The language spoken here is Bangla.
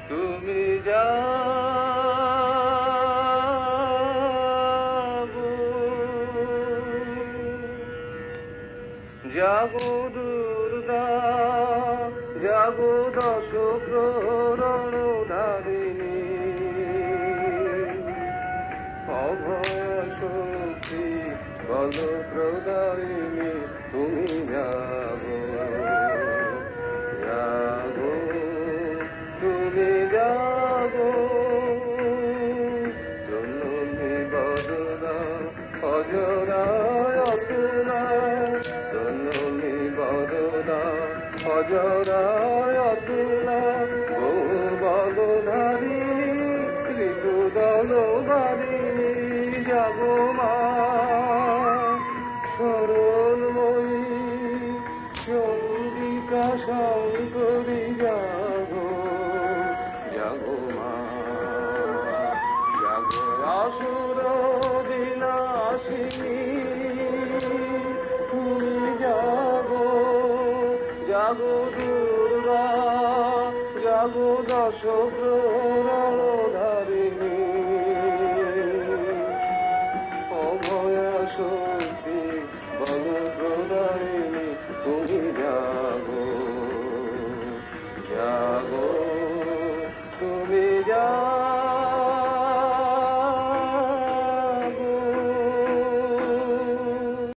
তুমি জাগো জাগো দুর্গা জাগো দশ প্রহরণধারিণী অভয় শক্তি বল প্রদায়িনী তুমি জাগো জাগো তুমি জাগো জননী বদনা অজরায় অতুলা জননী বদনা অজরায় অতুলা ও বদধারিণী ঋতুদল বারিণী জাগো মা সরলময়ী চন্দ্রিকা শঙ্করী জাগো জাগো মা জাগো আসুর বিনাশিনী তুমি জাগো জাগো দুর্গা জাগো দশ